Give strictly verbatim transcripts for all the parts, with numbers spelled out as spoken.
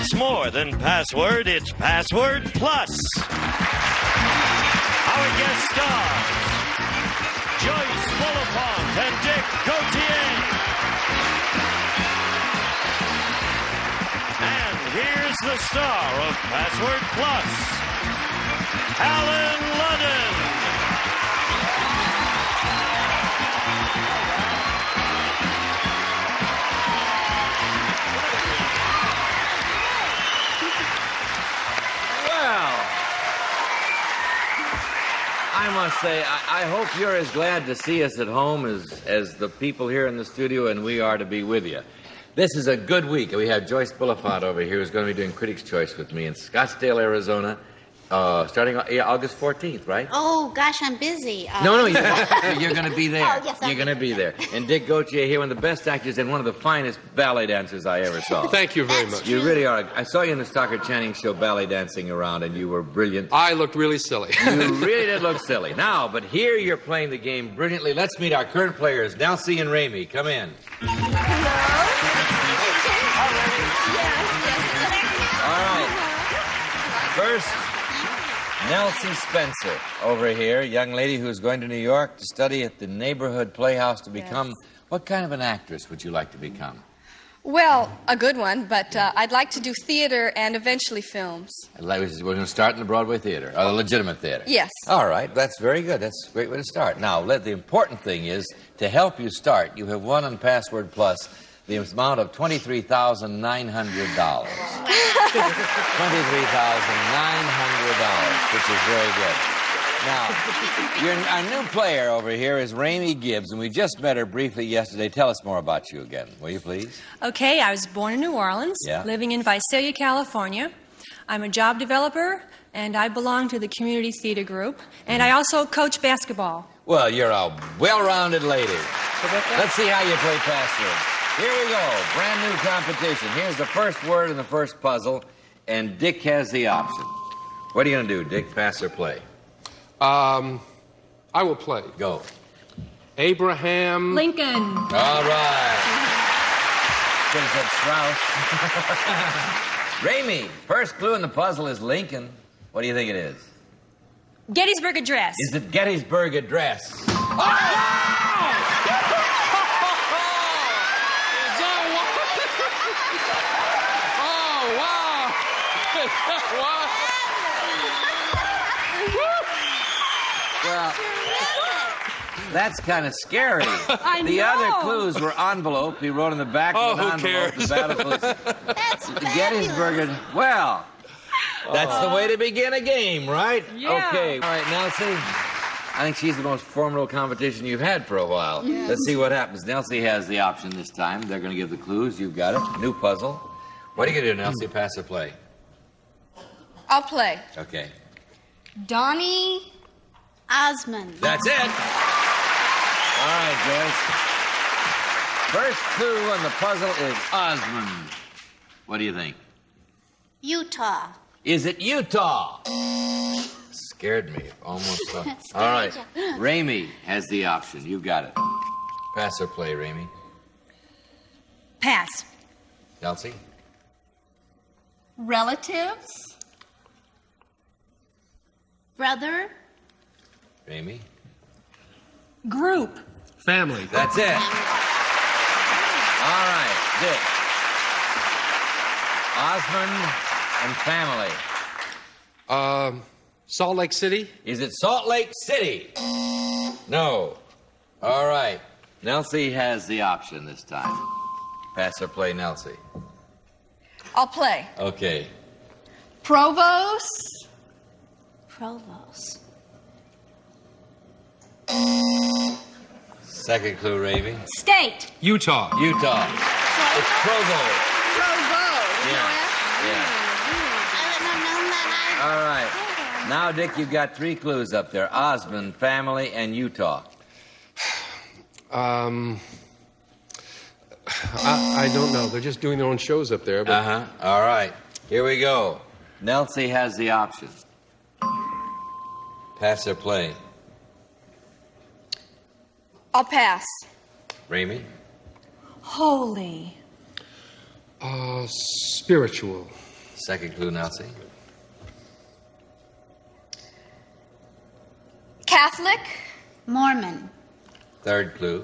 It's more than password, it's Password Plus. Our guest stars, Joyce Bulifant and Dick Gautier. And here's the star of Password Plus, Alan Ludden. I must say, I, I hope you're as glad to see us at home as, as the people here in the studio and we are to be with you. This is a good week. We have Joyce Bulifant over here who's going to be doing Critics' Choice with me in Scottsdale, Arizona, uh, starting yeah, August fourteenth, right? Oh, gosh, I'm busy. Uh, no, no, you're, you're going to be there. Oh, yes, you're going to be there. And Dick Gautier here, one of the best actors and one of the finest ballet dancers I ever saw. Thank you very That's much. You really are. I saw you in the Stockard Channing show ballet dancing around, and you were brilliant. I looked really silly. You really did look silly. Now, but here you're playing the game brilliantly. Let's meet our current players, Nelsie and Ramey. Come in. All right. First, Nelsie Spencer over here, young lady who's going to New York to study at the neighborhood playhouse to become... Yes. What kind of an actress would you like to become? Well, a good one, but uh, I'd like to do theater and eventually films. We're going to start in the Broadway theater, or the legitimate theater. Yes. All right, that's very good. That's a great way to start. Now, let, the important thing is, to help you start, you have won on Password Plus the amount of twenty-three thousand nine hundred dollars. twenty-three thousand nine hundred dollars, which is very good. Now, your, our new player over here is Ramey Gibbs, and we just met her briefly yesterday. Tell us more about you again, will you please? Okay, I was born in New Orleans, yeah. living in Visalia, California. I'm a job developer, and I belong to the community theater group, and I also coach basketball. Well, you're a well-rounded lady. Let's see how you play Password. Here we go, brand new competition. Here's the first word in the first puzzle, and Dick has the option. What are you going to do, Dick, pass or play? Um, I will play. Go. Abraham... Lincoln. All right. Could have said Strauss. Ramey, first clue in the puzzle is Lincoln. What do you think it is? Gettysburg Address. Is it Gettysburg Address? Oh! Well, that's kind of scary. I the know. other clues were envelope. He wrote in the back Oh, of an who envelope. cares? The battlefield. That's Gettysburg. Well, that's the way to begin a game, right? Yeah. Okay. All right, Nelsie. I think she's the most formidable competition you've had for a while. Yes. Let's see what happens. Nelsie has the option this time. They're going to give the clues. You've got it. New puzzle. What are you going to do, Nelsie? Pass or play? I'll play. Okay. Donnie Osmond. That's it. All right, Joyce. First clue on the puzzle is Osmond. What do you think? Utah. Is it Utah? Scared me. Almost. Thought. All right. Ramey has the option. You've got it. Pass or play, Ramey? Pass. Nelsie? relatives. Brother. Ramey? Group. Family. That's it. All right, Dick. Osmond and family. Um, Salt Lake City? Is it Salt Lake City? No. All right. Nelsie has the option this time. Pass or play, Nelsie? I'll play. Okay. Provost. Provost. Second clue, Ramey. State. Utah. Utah. It's Provo. Provo. Yeah. Yeah. I wouldn't have known that. All right. Now, Dick, you've got three clues up there. Osmond, family, and Utah. Um, I, I don't know. They're just doing their own shows up there. But... Uh-huh. All right. Here we go. Nelsie has the option. Pass or play? I'll pass. Ramey? Holy. Uh, spiritual. Second clue, Nelsie. Catholic. Mormon. Third clue.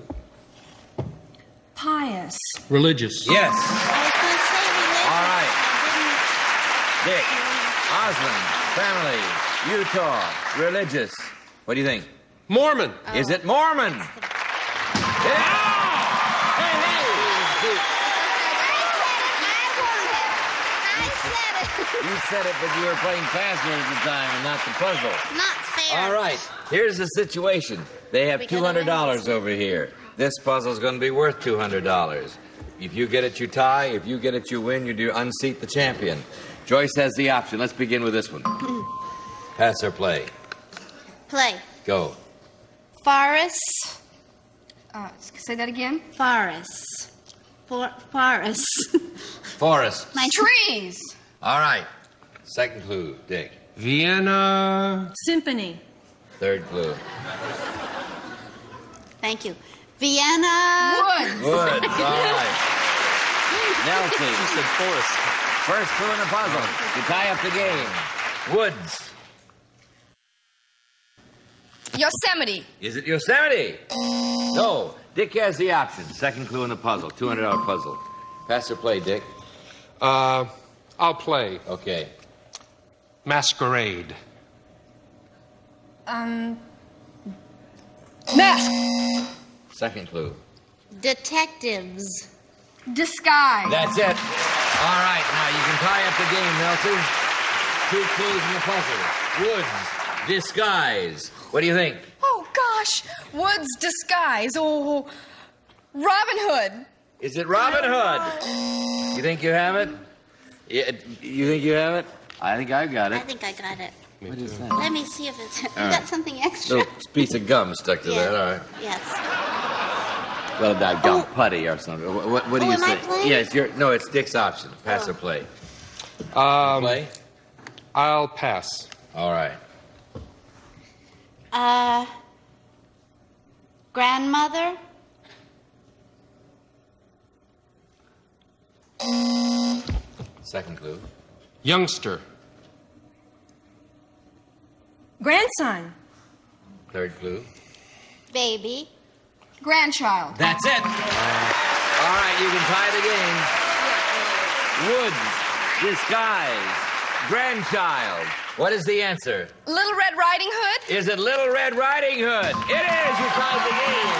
Pious. Religious. Yes. I was going to say religious. All right. I Dick, Osmond, family, Utah, religious. What do you think? Mormon. Is it Mormon? Yeah! Hey, hey! I said it. You said it, but you were playing password at the time and not the puzzle. Not fair. All right, here's the situation. They have We gotta two hundred dollars win. over here. This puzzle's going to be worth two hundred dollars. If you get it, you tie. If you get it, you win. You do unseat the champion. Joyce has the option. Let's begin with this one. Pass or play? Play. Go. Forest. Uh, say that again. Forest. For, forest. Forest. My Trees. All right. Second clue, Dick. Vienna. Symphony. Third clue. Thank you. Vienna. Woods. Woods. All right. Nelsie. She said forest. First clue in the puzzle. You tie up the game. Woods. Yosemite. Is it Yosemite? No. Dick has the option. Second clue in the puzzle. two hundred dollars puzzle. Pass or play, Dick? Uh, I'll play. Okay. Masquerade. Um. Mask. Second clue. Detectives. Disguise. That's it. All right. Now you can tie up the game, Nelson. Two clues in the puzzle. Woods. Disguise. What do you think? Oh gosh. Woods. Disguise. Oh. Robin Hood. Is it Robin Hood? You think you have it? Yeah, you think you have it? I think I've got I it. think I got it. What is that? Let me see if it's. You All got right. something extra? Little piece of gum stuck to Yeah. that. All right. Yes. Well, that gum Oh. putty or something. What, what, what do Oh, you am I say? playing? Yes, you're. No, it's Dick's option. Pass Oh. or play. Um, Play. I'll pass. All right. Uh. Grandmother. Second clue. Youngster. Grandson. Third clue. Baby. Grandchild. That's it. All right, you can tie the game. Woods. Disguise. Grandchild. What is the answer? Little Red Riding Hood. Is it Little Red Riding Hood? It is. You tied the game.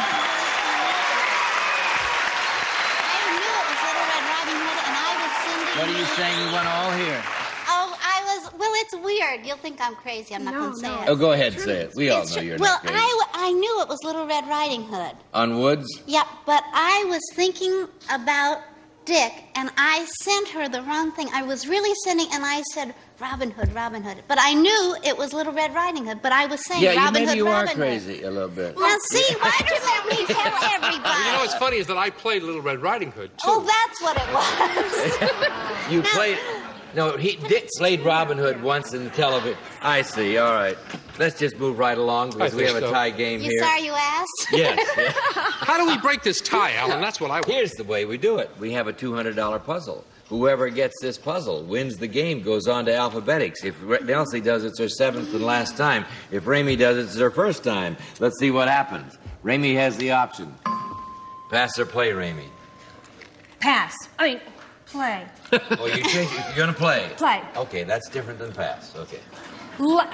I knew it was Little Red Riding Hood, and I was sending. What are you saying? You won all here. Oh, I was. Well, it's weird. You'll think I'm crazy. I'm not No, going to say no. it. Oh, go ahead and say it. We all It's know true. you're well, not crazy. I, w- I knew it was Little Red Riding Hood. On Woods? Yep, but I was thinking about Dick, and I sent her the wrong thing. I was really sending, and I said Robin Hood, Robin Hood. But I knew it was Little Red Riding Hood, but I was saying Yeah, you, Robin maybe Hood, you Robin are Hood. crazy a little bit. Now, see, why does that me tell everybody? You know what's funny is that I played Little Red Riding Hood, too. Oh, that's what it was. You Now- played. No, he Dick played Robin Hood once in the television. I see. All right. Let's just move right along because I we have think a so. tie game You here. sorry you asked? Yes. yes. How do we break this tie, Alan? That's what I want. Here's the way we do it. We have a two hundred dollars puzzle. Whoever gets this puzzle wins the game, goes on to alphabetics. If Re- Nelsie does it, it's her seventh and last time. If Ramey does it, it's her first time. Let's see what happens. Ramey has the option. Pass or play, Ramey? Pass. I mean, play. Oh, you change, you're going to play? Play. Okay, that's different than pass. Okay. L-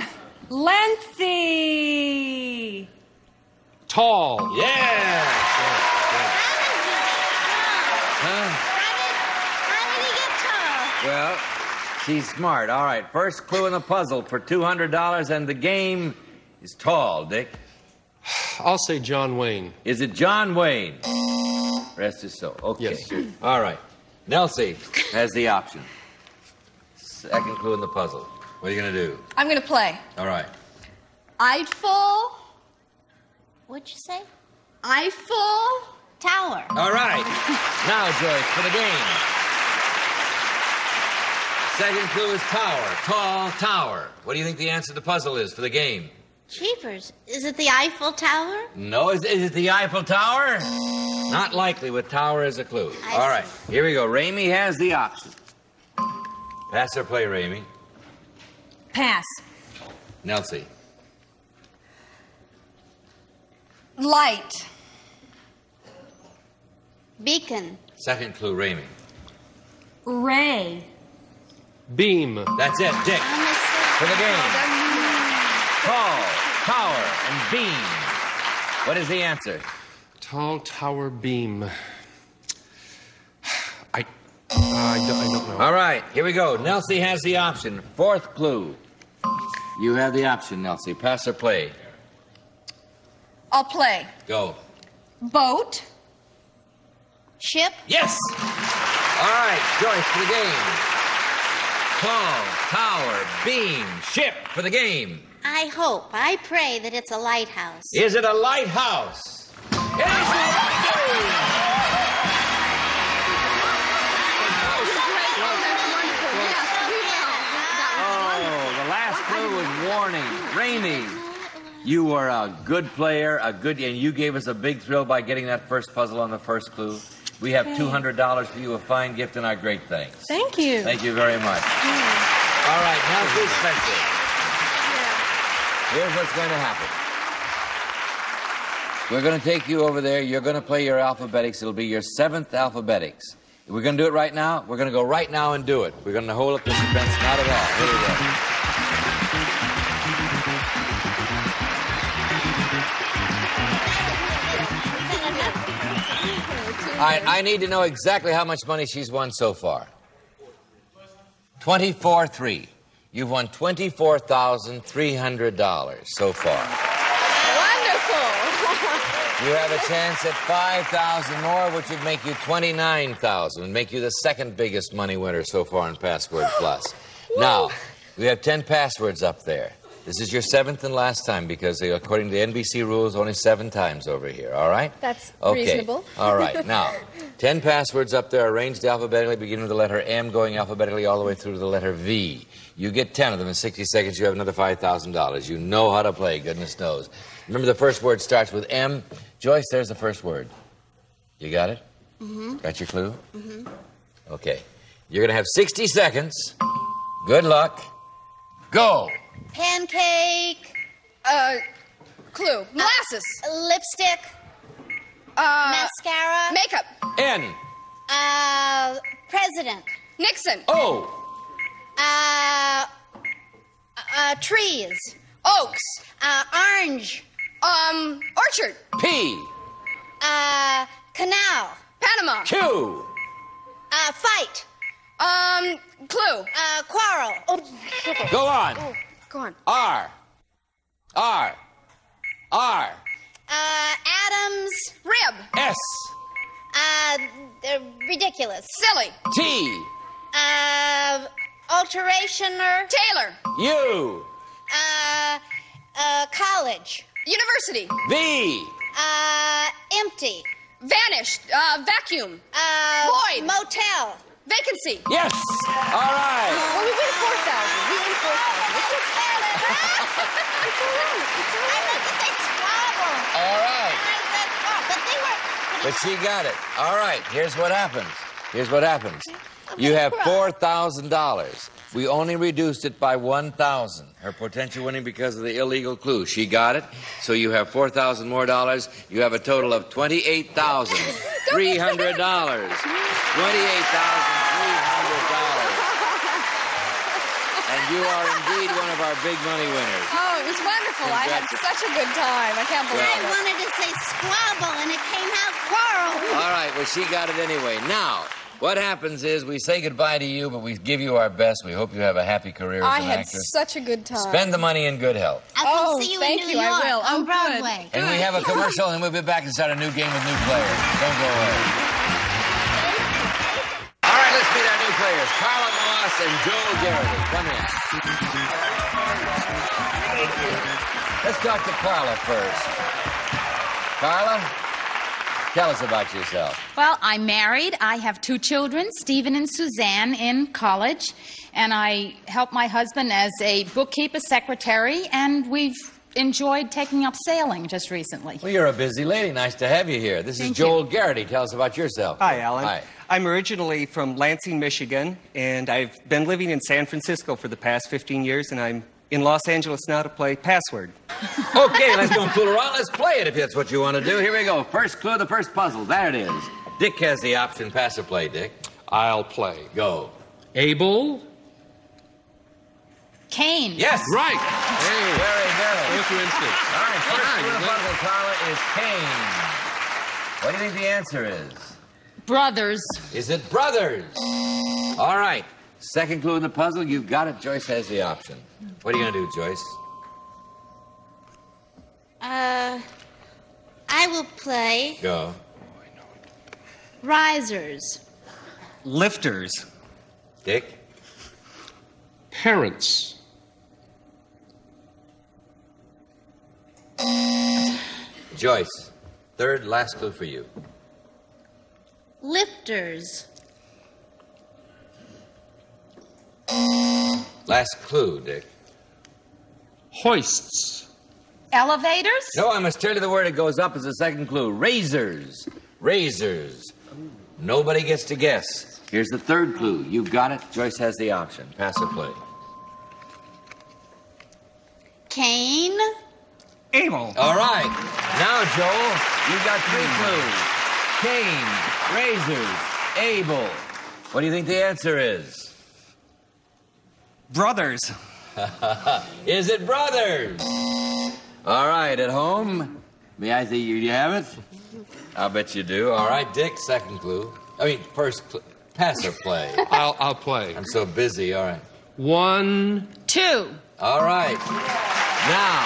lengthy. Tall. Yeah! Huh? How did, how did he get tall? Well, she's smart. All right, first clue in the puzzle for two hundred dollars, and the game is tall, Dick. I'll say John Wayne. Is it John Wayne? Rest is so. Okay. Yes. All right. Nelsie has the option. Second clue in the puzzle. What are you going to do? I'm gonna play. All right. Eiffel. What'd you say? Eiffel. Tower. All right. Now, Joyce, for the game. Second clue is tower. Tall tower. What do you think the answer to the puzzle is for the game? Jeepers. Is it the Eiffel Tower? No, is, is it the Eiffel Tower? Not likely with tower as a clue. I All right, see. here we go. Ramey has the option. Pass or play, Ramey? Pass. Nelsie? Light. Beacon. Second clue, Ramey. Ray. Beam. That's it, Dick. For the game. Tall, tower, and beam. What is the answer? Tall tower beam. I, uh, I, don't, I don't know. All right, here we go. Nelsie has the option. Fourth clue. You have the option, Nelsie. Pass or play? I'll play. Go. Boat. Ship. Yes! All right, Joyce, for the game. Tall, tower, beam, ship for the game. I hope, I pray that it's a lighthouse. Is it a lighthouse? It is a lighthouse! Oh, the last clue was warning. Ramey, you were a good player, a good, and you gave us a big thrill by getting that first puzzle on the first clue. We have two hundred dollars for you, a fine gift, and our great thanks. Thank you. Thank you very much. Yeah. All right, now to Spencer. Here's what's going to happen. We're going to take you over there. You're going to play your alphabetics. It'll be your seventh alphabetics. We're going to do it right now. We're going to go right now and do it. We're going to hold up the suspense. Not at all. Here we go. All right, I need to know exactly how much money she's won so far. twenty-four three. You've won twenty-four thousand three hundred dollars so far. Wonderful. You have a chance at five thousand more, which would make you twenty-nine thousand, and make you the second biggest money winner so far in Password Plus. Now, we have ten passwords up there. This is your seventh and last time because, uh, according to the N B C rules, only seven times over here, all right? That's okay. reasonable. All right. Now, ten passwords up there arranged alphabetically, beginning with the letter M, going alphabetically all the way through to the letter V. You get ten of them in sixty seconds. You have another five thousand dollars. You know how to play, goodness knows. Remember, the first word starts with M. Joyce, there's the first word. You got it? Mm-hmm. Got your clue? Mm-hmm. Okay. You're going to have sixty seconds. Good luck. Go. Pancake. Uh, clue. Molasses. Uh, lipstick. Uh, Mascara. makeup. N. Uh, president. Nixon. O. Uh, uh, trees. Oaks. Uh, orange. Um, orchard. P. Uh, canal. Panama. Q. Uh, fight. Um, clue. Uh, quarrel. Oh, Go on. Oh, go on. R. R. R. Uh, Adams. Rib. S. Uh, they're ridiculous. Silly. T. Uh, alterationer. Taylor. U. Uh, uh, college. University. V. Uh, empty. Vanished. Uh, vacuum. Uh, Void. motel. Vacancy. Yes. All right. Well, we win four thousand. We win four thousand. It's just It's all right. It's all right. I meant to say squabble. All right. And I said, oh, but they were. But she got it. All right. Here's what happens. Here's what happens. You have four thousand dollars. We only reduced it by one thousand. Her potential winning because of the illegal clue. She got it. So you have four thousand more dollars. You have a total of twenty-eight thousand three hundred dollars. twenty-eight thousand three hundred dollars. And you are indeed one of our big money winners. Oh, it was wonderful. I had such a good time. I can't believe I it. wanted to say squabble, and it came out quarrel. All right, well, she got it anyway. Now, what happens is we say goodbye to you, but we give you our best. We hope you have a happy career as I an had actress. such a good time. Spend the money in good health. I'll come Oh, see you thank in New you. I York will. on Oh, good. Broadway. And we have a commercial, and we'll be back and start a new game with new players. Don't go away. All right, let's meet our new players, Carla Moss and Joel Garrity. Come in. Let's talk to Carla first. Carla, tell us about yourself. Well, I'm married. I have two children, Stephen and Suzanne, in college. And I help my husband as a bookkeeper secretary, and we've enjoyed taking up sailing just recently. Well, you're a busy lady. Nice to have you here. This is Thank Joel Garrity. Tell us about yourself. Hi, Alan. Hi. I'm originally from Lansing, Michigan, and I've been living in San Francisco for the past fifteen years, and I'm in Los Angeles now to play Password. Okay, let's don't fool around. Let's play it if that's what you want to do. Here we go. First clue, the first puzzle. There it is. Dick has the option. Pass or play, Dick. I'll play. Go. Abel? Cain. Yes. Right. Hey, very good. What's your instinct? All right, first Fine, clue, the then. puzzle, Carla, is Cain. What do you think the answer is? Brothers. Is it brothers? All right. Second clue in the puzzle, you've got it. Joyce has the option. What are you going to do, Joyce? Uh, I will play Go. risers. Lifters. Dick? Parents. Joyce, third, last clue for you. Lifters. Last clue, Dick. Hoists. Elevators. No, I must tell you the word it goes up as a second clue. Razors. Razors. Nobody gets to guess. Here's the third clue. You've got it. Joyce has the option. Pass or play. Cain. Abel. All right. Now, Joel, you've got three clues. Cain, razors, Abel. What do you think the answer is? Brothers. Is it brothers? All right, at home, may I see you? Do you have it? I'll bet you do. All right, Dick, second clue. I mean, first clue. Pass or play? I'll, I'll play. I'm so busy. All right. One. Two. All right. Now,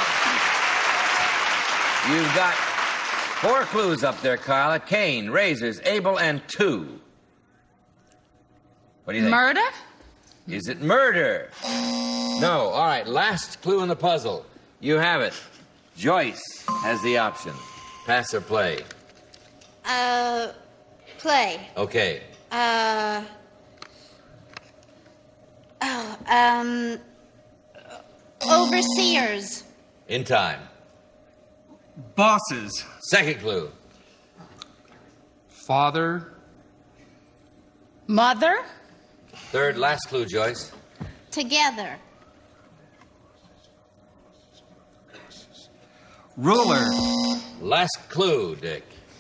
you've got four clues up there, Carla. Cain, razors, Abel, and two. What do you think? Murder. Is it murder? No. All right, last clue in the puzzle. You have it. Joyce has the option. Pass or play? Uh, play. Okay. Uh, oh, um, overseers. In time. Bosses. Second clue. Father. Mother. Third, last clue, Joyce. Together. Ruler. Last clue, Dick.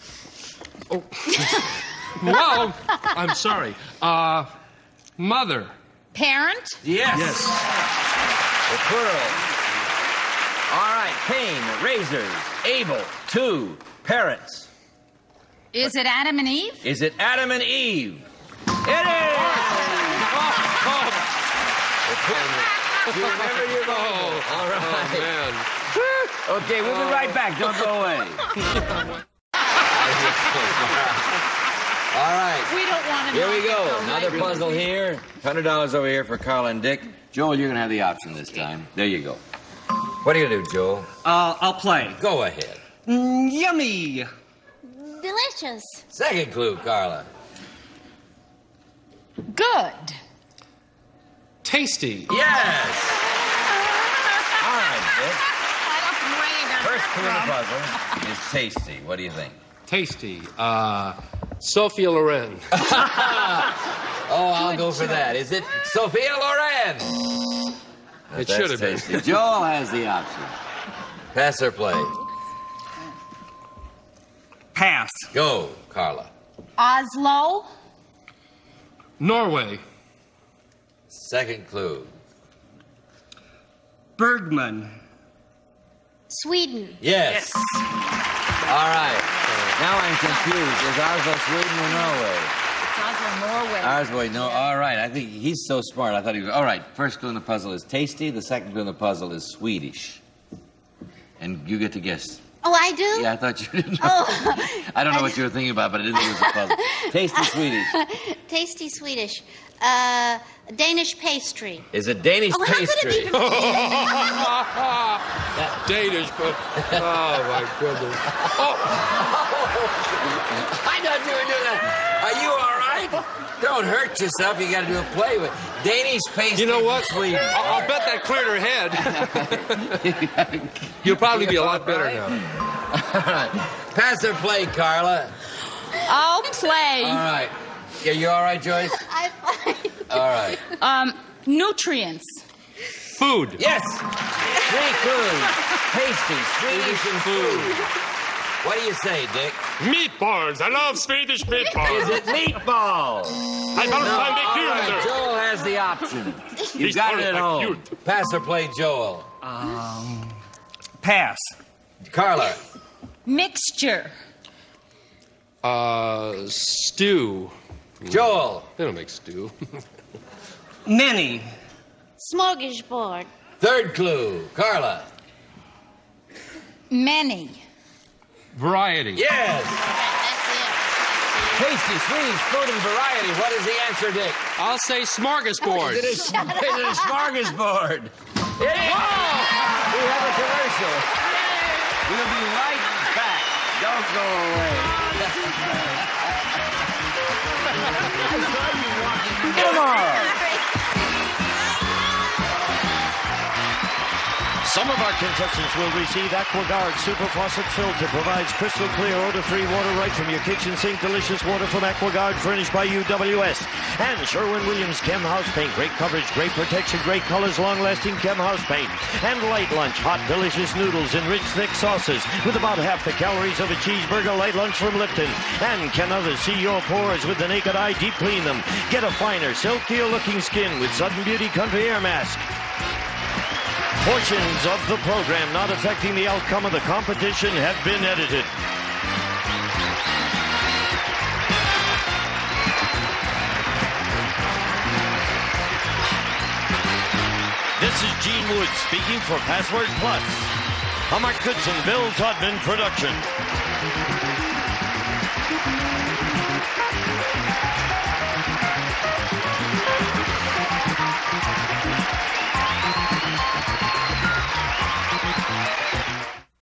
Well, I'm sorry. Uh, mother. Parent. Yes. Yes. The plural. All right, Cain, razors, Abel, two, parents. Is it Adam and Eve? Is it Adam and Eve? It is! You remember your Bible. All right. Oh, man. Okay, we'll be right back. Don't go away. All right. We don't want to Here know we go. it, Another though, puzzle here. one hundred dollars over here for Carl and Dick. Joel, you're going to have the option this time. There you go. What are you going to do, Joel? Uh, I'll play. Go ahead. Mm, yummy. Delicious. Second clue, Carla. Good. Tasty. Yes! All right, Dick. First clue in the puzzle is tasty. What do you think? Tasty. Uh, Sophia Loren. Oh, I'll go for that. Is it Sophia Loren? It should have been. Tasty. Joel has the option. Pass or play? Pass. Go, Carla. Oslo. Norway. Second clue. Bergman. Sweden. Yes. All right. Now I'm confused. Is Oslo Sweden or Norway? It's Oslo, Norway. Oslo, no. All right. I think he's so smart. I thought he was. All right. First clue in the puzzle is tasty. The second clue in the puzzle is Swedish. And you get to guess. Oh, I do? Yeah, I thought you didn't know. Oh. I don't know what you were thinking about, but I didn't think it was a puzzle. Tasty Swedish. Tasty Swedish. Uh, Danish pastry. Is it Danish Oh, how could it pastry? be- Danish, but oh my goodness. Oh, I thought you were doing that. Are you all right? Don't hurt yourself. You got to do a play with Danish pastry. you know what? Sweden. I'll, I'll bet that cleared her head. You'll probably be a lot better now. All right. Pass or play, Carla. I'll play. All right. Yeah, you all right, Joyce? I'm fine. All right. Um, nutrients. Food. Yes. Three clues. Tasty, Swedish and food. What do you say, Dick? Meatballs. I love Swedish meatballs. Is it meatball? I don't No, find it all right, cute. Joel has the option. You He's got it all at right, home. cute. Pass or play, Joel. Um, pass. Carla. Mixture. Uh, stew. Joel. They don't make stew. Many. Smorgasbord. Third clue. Carla. Many. Variety. Yes. That's Tasty, Swedish food and variety. What is the answer, Dick? I'll say smorgasbord. It is, it is a smorgasbord. It is. We have a commercial. We'll be right back. Don't go away. Tomorrow. Some of our contestants will receive AquaGuard Super Faucet Filter. Provides crystal clear, odor-free water right from your kitchen sink. Delicious water from AquaGuard, furnished by U W S. And Sherwin-Williams Chem House Paint. Great coverage, great protection, great colors, long-lasting Chem House Paint. And Light Lunch. Hot, delicious noodles in rich, thick sauces with about half the calories of a cheeseburger. Light Lunch from Lipton. And can others see your pores with the naked eye? Deep clean them. Get a finer, silkier-looking skin with Sudden Beauty Country Air Mask. Portions of the program not affecting the outcome of the competition have been edited. This is Gene Wood speaking for Password Plus, a Mark Goodson, Bill Todman production.